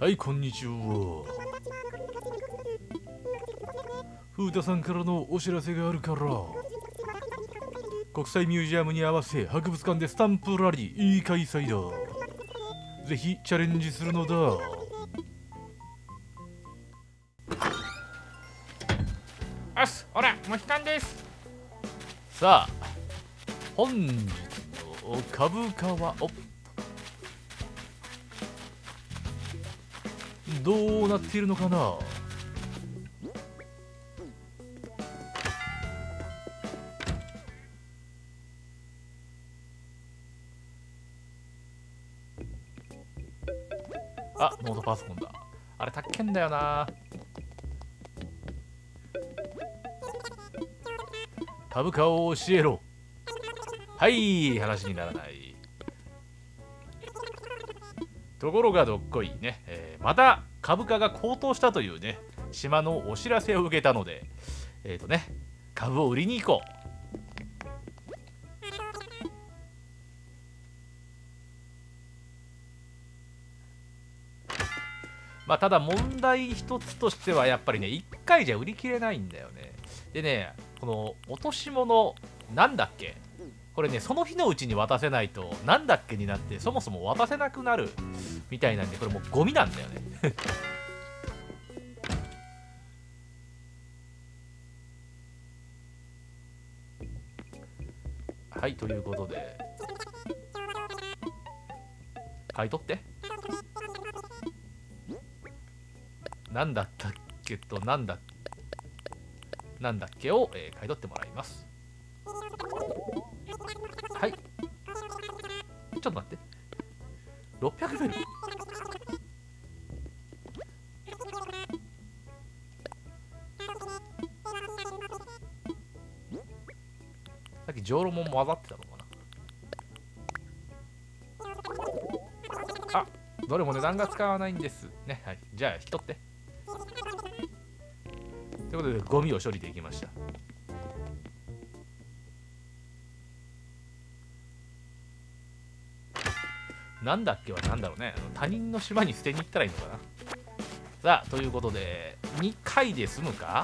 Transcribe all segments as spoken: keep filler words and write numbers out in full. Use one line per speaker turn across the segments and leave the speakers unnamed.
はい、こんにちは。風太さんからのお知らせがあるから、国際ミュージアムに合わせ博物館でスタンプラリー開催だ。ぜひチャレンジするのだ。
よし、ほら、モヒカンです。
さあ、本日の株価はおどうなっているのかな。あ、ノートパソコンだ。あれ、たっけんだよな。株価を教えろ。はい、話にならない。ところがどっこいね、えー、また株価が高騰したというね、島のお知らせを受けたので、えっとね、株を売りに行こう。まあ、ただ問題一つとしてはやっぱりね、いっかいじゃ売り切れないんだよね。でね、この落とし物なんだっけ、これね、その日のうちに渡せないとなんだっけになってそもそも渡せなくなるみたいなんで、これもうゴミなんだよね。はい、ということで買い取って、なんだったっけとなんだなんだっけを、えー、買い取ってもらいます。はい、ちょっと待って、ろっぴゃくベル。さっきジョーロモンも混ざってたのかな。あ、どれも値段が使わないんですね。はい、じゃあ引き取って。ということでゴミを処理できました。なんだっけはなんだろうね。他人の島に捨てに行ったらいいのかな。さあ、ということでにかいで済むか。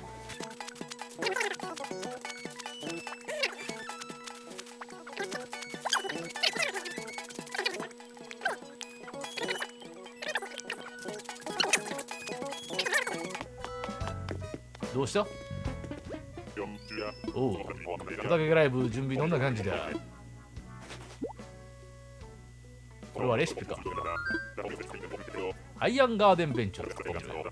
どうした。おう、小竹ライブ準備どんな感じだ。これはレシピか。アイアンガーデンベンチを作ってみる。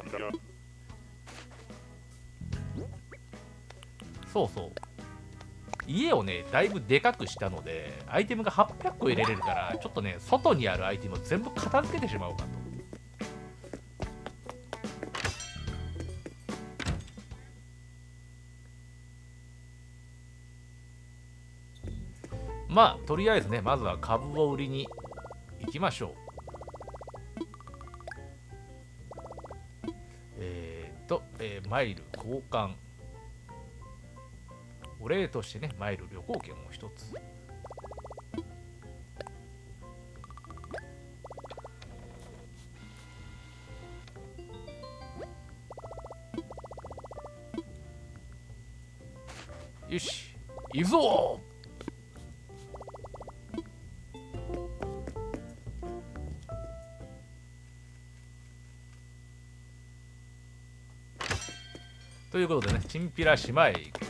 そうそう、家をねだいぶでかくしたのでアイテムがはっぴゃっこ入れれるから、ちょっとね外にあるアイテムを全部片付けてしまおうかと。まあとりあえずね、まずは株を売りに行きましょう。えー、っと、えー、マイル交換、お礼としてねマイル旅行券を一つ。よし、行くぞ。ということでね、チンピラ島へ行く。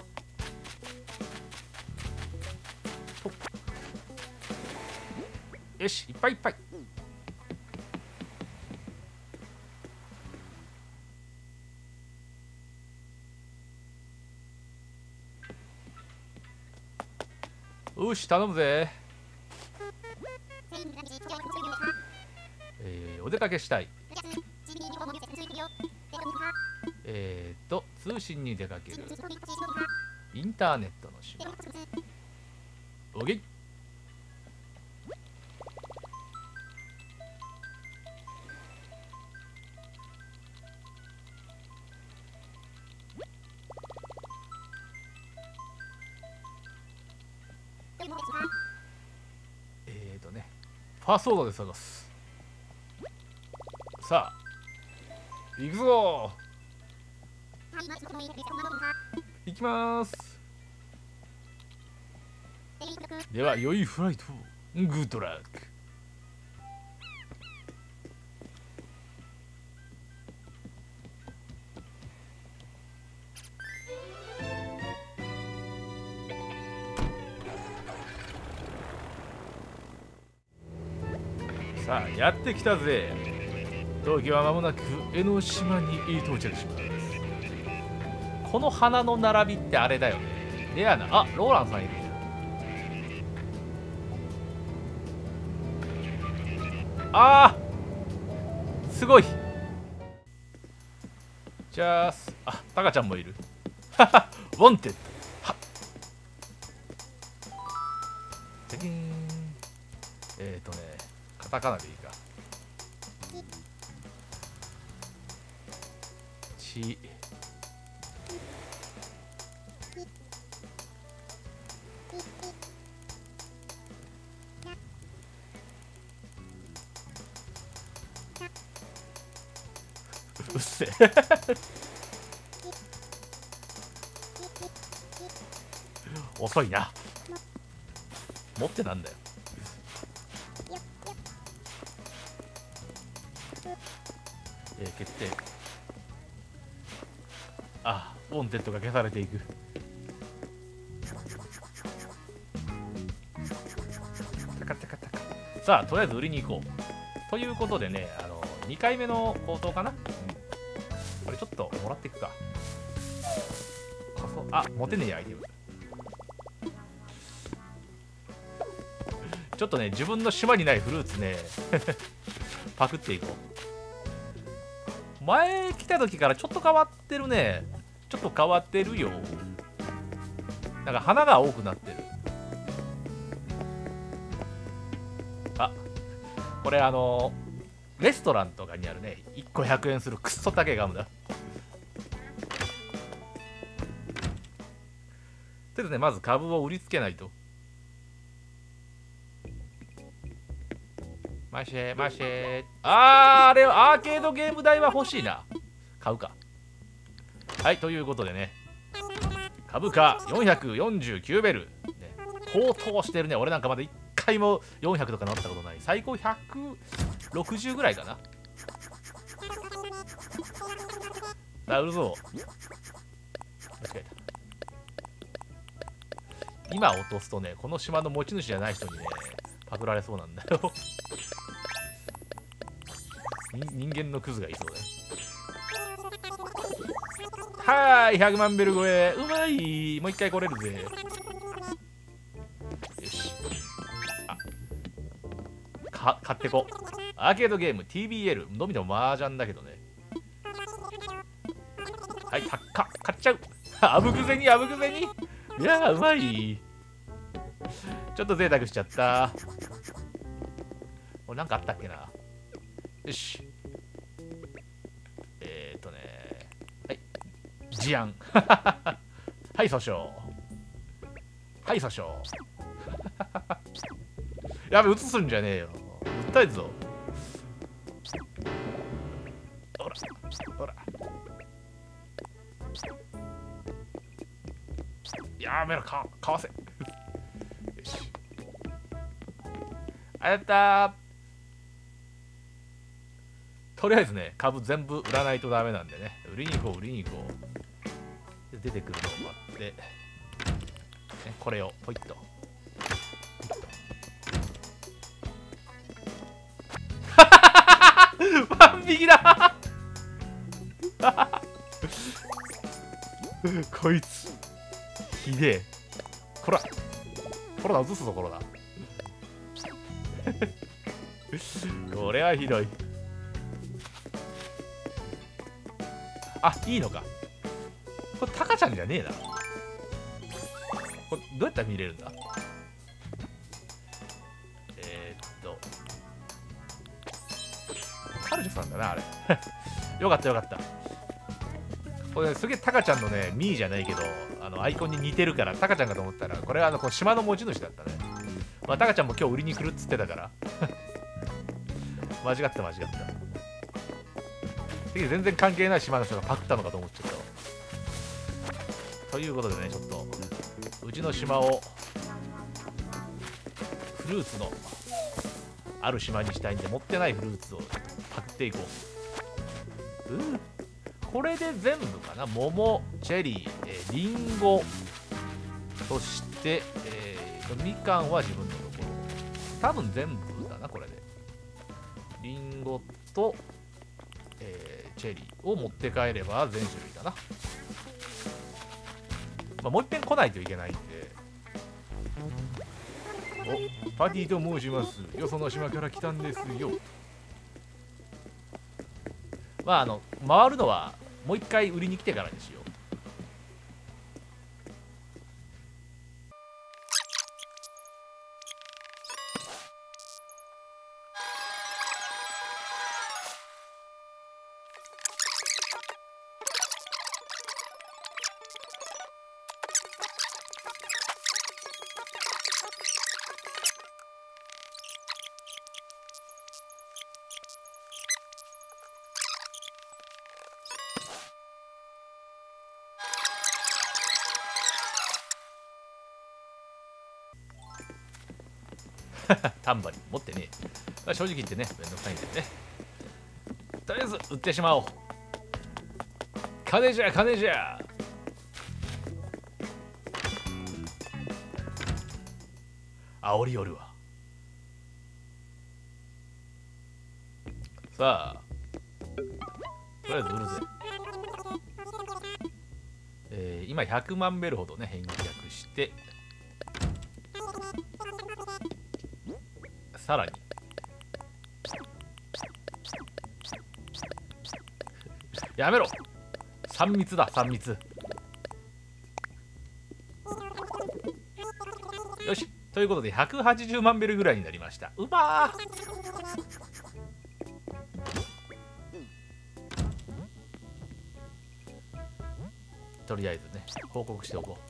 よし、いっぱいいっぱい。よし、頼むぜ。えー、お出かけしたい。えーっと、通信に出かける。インターネットの島。おげい。えーっとね、パスワードで探す。 さあ行くぞー。行きまーす。では良いフライト、グッドラック。さあやってきたぜ。東京は間もなく江ノ島に到着します。この花の並びってあれだよね。レアな。あ、ローランさんいるじゃん。あーすごい。じゃああ、タカちゃんもいる。ははウォンテッド。はってけーん。えっ、ー、とねカタカナでいいか。ちうっせ遅いな。持ってなんだよ。えー、決定。あ、ウォンテッドが消されていく。タカタカタカ。さあとりあえず売りに行こうということでね、あのにかいめの口頭かな、うん、これちょっともらっていくか。あ、持てねえアイテム。ちょっとね自分の島にないフルーツねパクっていこう。前来た時からちょっと変わってるね。ちょっと変わってるよ。なんか花が多くなってる。あ、これあのレストランとかにあるね、いっこひゃくえんするクッソ高いガムだ。ということでまず株を売りつけないと。マシェマシェ。あーあれアーケードゲーム代は欲しいな。買うか。はい、ということでね、株価よんひゃくよんじゅうきゅうベル、ね、高騰してるね。俺なんかまだいっかいもよんひゃくとかなったことない。最高ひゃくろくじゅうぐらいかな。あ、売るぞ。間違えた。今落とすとね、この島の持ち主じゃない人にねパクられそうなんだよ人間のクズがいそうだよ。はーい、ひゃくまんベル超え。うまい。もう一回来れるぜ。よし。あ、か買ってこ。アーケードゲーム ティービーエル のみの麻雀だけどね。はい、たっか買っちゃう。あぶくぜにあぶくぜに。いやーうまい。ちょっと贅沢しちゃった。これなんかあったっけな。よし。えーっとね、はい事案はい訴訟。はい訴訟やべ、映すんじゃねえよ。訴えるぞ。ほらほら。やめろ、かかわせよし。あやったー。とりあえずね、株全部売らないとダメなんでね、売りに行こう、売りに行こう。で出てくるのを待って、ね、これをポイッと。万引きだこいつ、ひでえ。こら、コロナ移すぞ、コロナ。これはひどい。あ、いいのか。これタカちゃんじゃねえな。これどうやったら見れるんだ。えー、っとカルジョさんだなあれよかったよかった。これ、ね、すげえタカちゃんのねミーじゃないけど、あのアイコンに似てるからタカちゃんかと思ったら、これはあのこの島の持ち主だったね。まあタカちゃんも今日売りに来るっつってたから間違った間違った。 全然関係ない島の人がパクったのかと思っちゃったわ。ということでね、ちょっとうちの島をフルーツのある島にしたいんで、持ってないフルーツをパクっていこう。うーこれで全部かな。桃、チェリー、えー、リンゴ、そして、えー、みかんは自分のところ。多分全部だな、これで。リンゴと、えー、チェリーを持って帰れば全種類かな。まあ、もう一遍来ないといけないんで。お、パティと申します。よその島から来たんですよ。まあ、あの、回るのはもう一回売りに来てからにしよう。タンバリン持ってねえ。まあ、正直言ってね、めんどくさいんだよね。とりあえず売ってしまおう。金じゃ金じゃ。煽りよるわ。さあ、とりあえず売るぜ。えー、今ひゃくまんベルほどね返却して、さらにやめろ、さん密だ、さん密。よし、ということでひゃくはちじゅうまんベルぐらいになりました。うまー。とりあえずね報告しておこ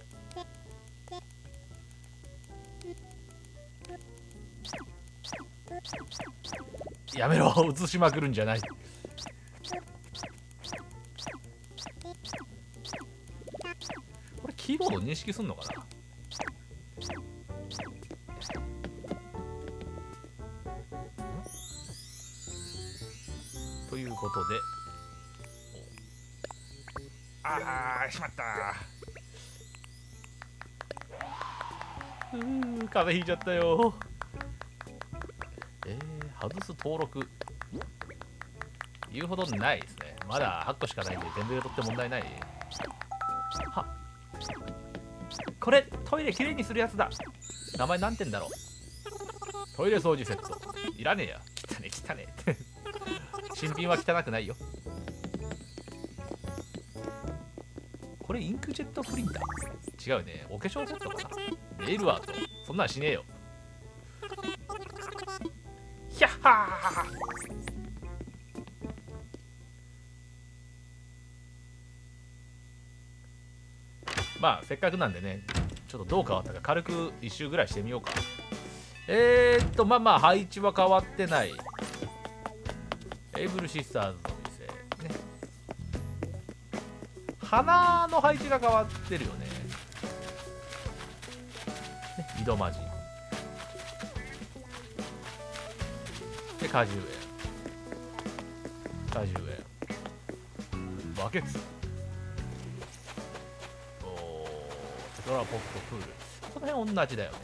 う。やめろ、映しまくるんじゃない。これキーボード認識すんのかな。ということで、
ああ、しまった。
うー風邪ひいちゃったよ。えー、外す登録言うほどないですね。まだはっこしかないんで全部取って問題ない。はこれトイレきれいにするやつだ。名前なんてんだろう。トイレ掃除セットいらねえや。汚ね汚ね新品は汚くないよ。これインクジェットプリンター違うね。お化粧セットかな。ネイルアートそんなんしねえよ。ひゃっはー。まあせっかくなんでね、ちょっとどう変わったか軽く一周ぐらいしてみようか。えーっとまあまあ配置は変わってない。エイブルシスターズの店ね。花の配置が変わってるよね。ね、井戸マジで果汁園、果汁園、バケツ、おー、テトラポットプール。この辺同じだよね。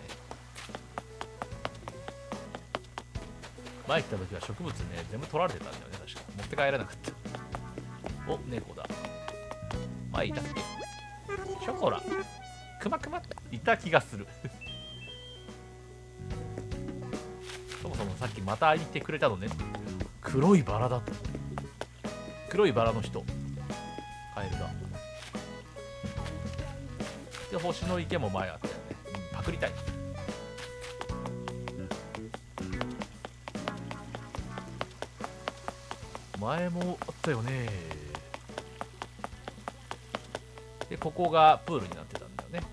前来た時は植物ね全部取られてたんだよね。確か持って帰らなかった。お、猫だ。前いたっけ。ショコラクマクマいた気がするそもそもさっきまた会いに来てくれたのね。黒いバラだと。黒いバラの人カエルだ。で星の池も前あったよね、うん、パクりたい。前もあったよね。でここがプールになってたんだよね。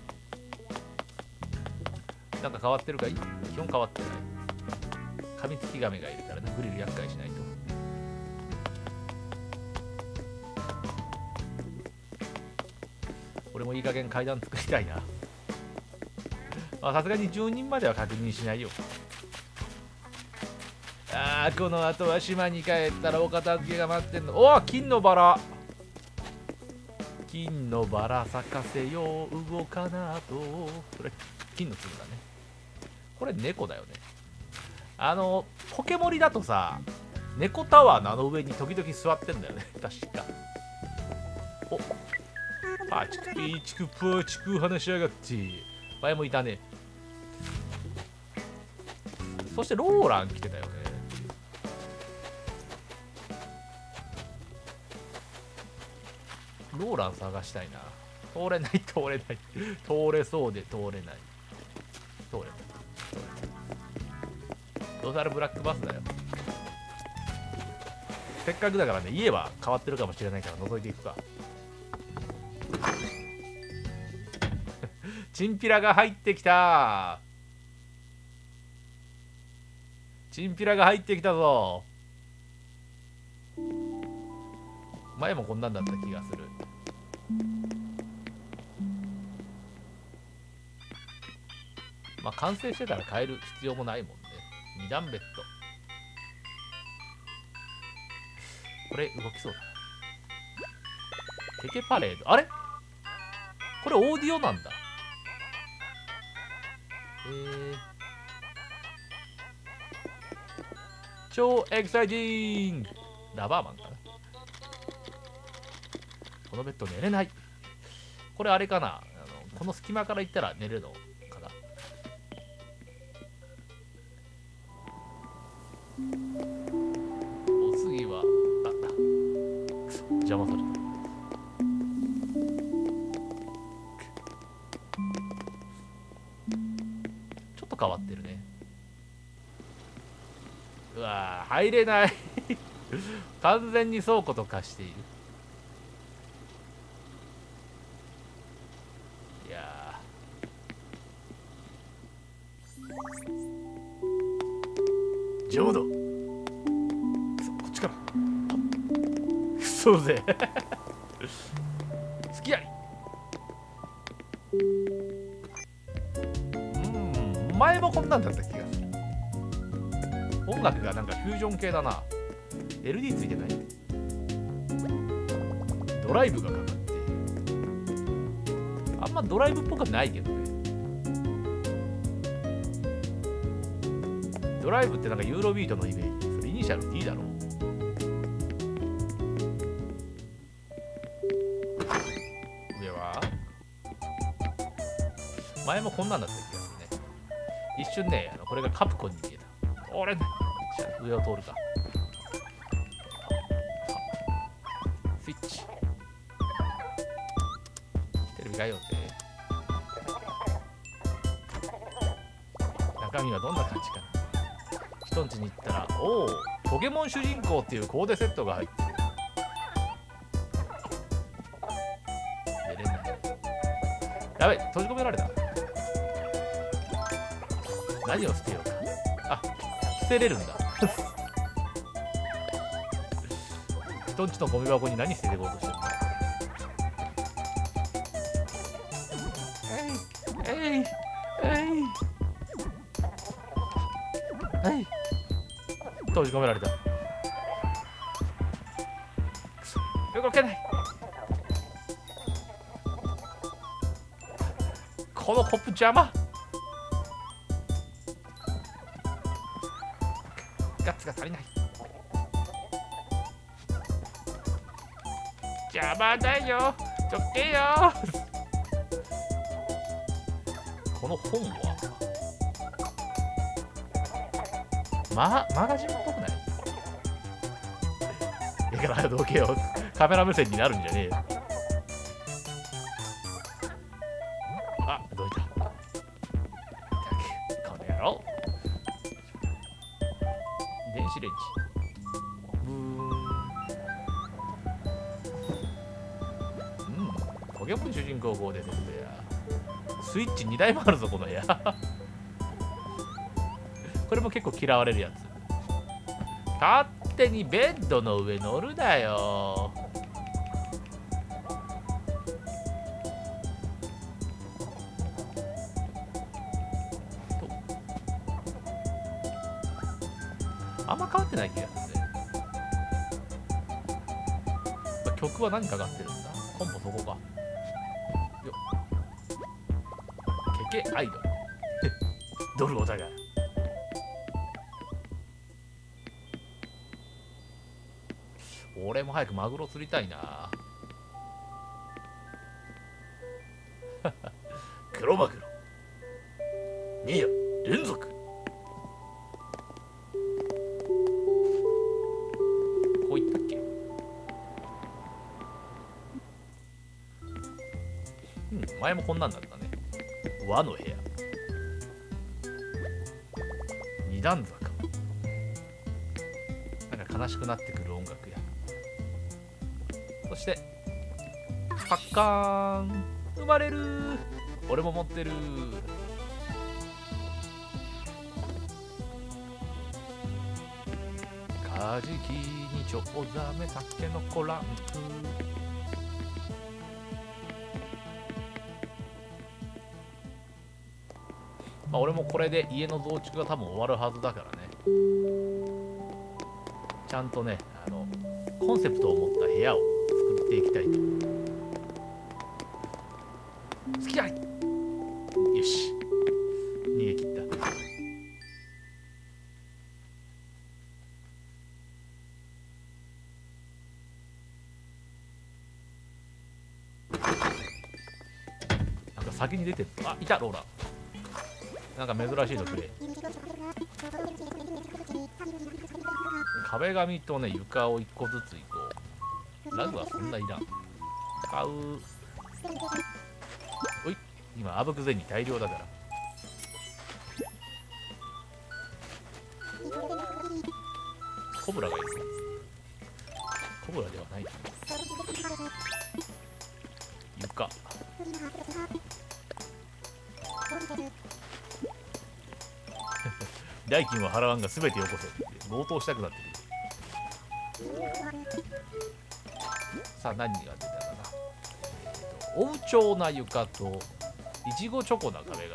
なんか変わってるかい。基本変わってない。カミツキガメがいるからね、グリル厄介しないと。 俺もいい加減階段作りたいな。まあさすがにじゅうにんまでは確認しないよ。あー、この後は島に帰ったらお片付けが待ってんの。おお、金のバラ、金のバラ咲かせよう動かなと。これ金の粒だね。これ猫だよね。あのポケモリだとさ、猫タワーのあの上に時々座ってんだよね確か。お、パチクピーチクパチク話しやがって。前もいたね。そしてローラン来てたよね。ローラン探したいな。通れない通れない。通れそうで通れない。通れない。通れない。どうせあれブラックバスだよ。せっかくだからね、家は変わってるかもしれないから覗いていくか。チンピラが入ってきた。チンピラが入ってきたぞ。前もこんなんだった気がする。まあ完成してたら変える必要もないもんね。に段ベッド。これ動きそうだな。テケパレード。あれこれオーディオなんだ。えー、超エキサイティング。ラバーマンかな。このベッド寝れない。これあれかな、あのこの隙間から行ったら寝れるのかな。お次はあったくそ邪魔された。ちょっと変わってるね。うわー入れない完全に倉庫と化している。いやージョード、こっちからくそぜ好きやり。うん、前もこんなんだった気がする。音楽がなんかフュージョン系だな。 エルディー ついてない。ドライブがかかってあんまドライブっぽくないけどね。ドライブってなんかユーロビートのイメージ。それイニシャル D だろ。上は前もこんなんだった気がするね。一瞬ね、あのこれがカプコンに見えた。通れない。上を通るか。スイッチ。テレビがよって。中身はどんな感じかな。人ん家に行ったら、おお、ポケモン主人公っていうコーデセットが入ってる。出れない。やべ、閉じ込められた。何を捨てようか。あ、捨てれるんだ。人んちのゴミ箱に何捨てていこうとしてるんだ。えいえいえいえい、閉じ込められた。くそ、動けない。このコップ邪魔。ガッツが足りない。邪魔だよ、どけよ。この本はマ, マガジンっぽくない？だからどけよ、カメラ目線になるんじゃねえよ。あ、どいた。この野郎。電子レンジ。ブーン。うん。ポケモン主人公号で出てくるや。スイッチにだいもあるぞこの部屋。これも結構嫌われるやつ。勝手にベッドの上乗るなよ。 あんま変わってない気がするね。まあ曲は何かかってるんだ。コンポそこか。よっケケアイドルドルお互い。俺も早くマグロ釣りたいな。黒マグロに夜連続。こういったっけ。うん、前もこんなんだったね。和の部屋、二段坂。なんか悲しくなってくる音楽や。そしてパッカーン、生まれる。俺も持ってる。カジキにチョウザメタケノコランプ。まあ俺もこれで家の増築が多分終わるはずだからね。ちゃんとね、あのコンセプトを持った部屋を作っていきたいと。好きじゃない。よし、逃げ切った。なんか先に出てる。あ、いたローラ。なんか珍しいのくれ。壁紙とね床をいっこずついこう。ラグはそんないらん。買う。おい、今あぶく銭大量だから。コブラがいる。コブラではない。床。代金は払わんが全てよこせって強盗したくなってくる。さあ何が出たかな。おうちょうな床といちごチョコな壁紙。うんうんうん、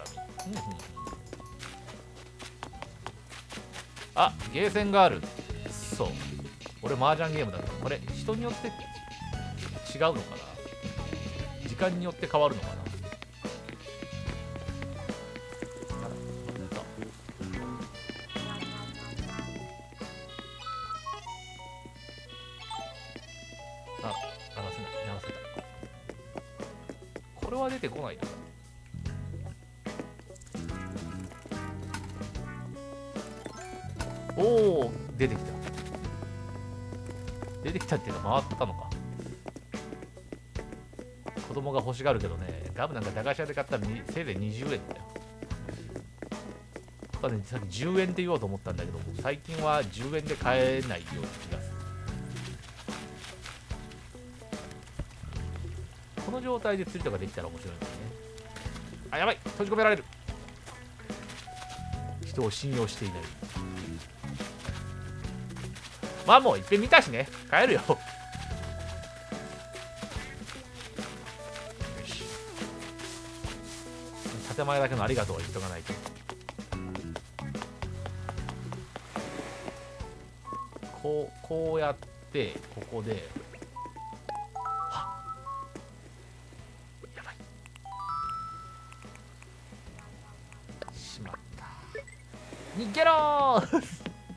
あ、ゲーセンがある。そう、俺麻雀ゲームだけどこれ人によって違うのかな。時間によって変わるのかな。これは出てこないな。おお、出てきた。出てきたっていうか回ったのか。子供が欲しがるけどね、ガムなんか駄菓子屋で買ったらせいぜいにじゅうえんだよ。他ね、さっきじゅうえんって言おうと思ったんだけど、最近はじゅうえんで買えないような気がする。この状態で釣りとかできたら面白いんですね。あ、やばい、閉じ込められる。人を信用していない。まあもういっぺん見たしね、帰るよ。よし、建前だけのありがとうは言っとかないと。こうこうやってここで、やばい、しまった。逃げろー。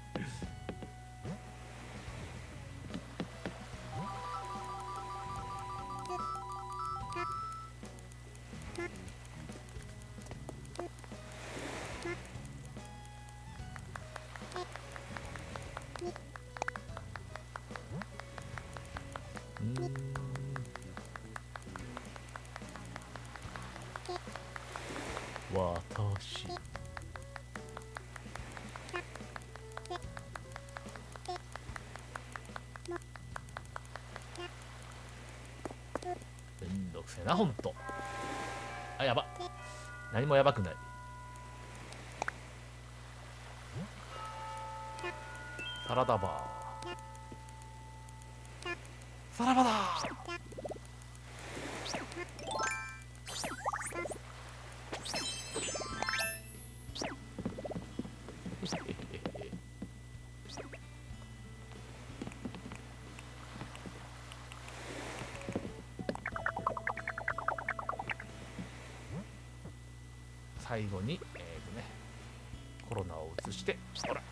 私めんどくせえなほんと。あ、やば、何もやばくない。サラダバー、サラバだー。 最後にえっ、ー、とねコロナを移して、ほら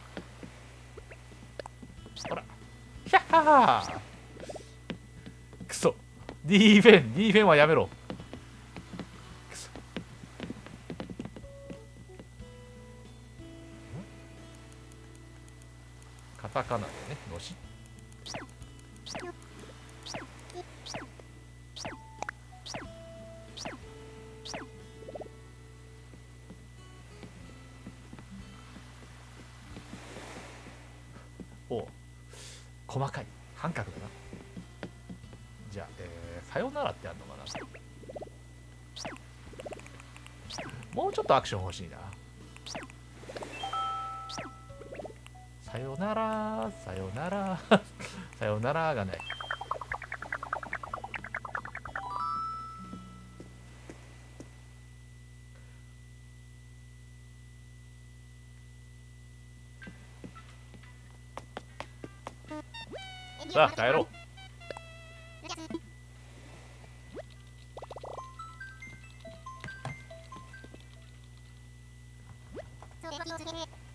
ほら、ヒャッハー、くそ、ディーフェンディーフェンはやめろ。くそ、カタカナでね、のし。お、細かい半角だな。じゃあ、えー、さよならってあるのかな。もうちょっとアクション欲しいな。さよならさよならさよならがない。さあ帰ろう。
それは気をつけて。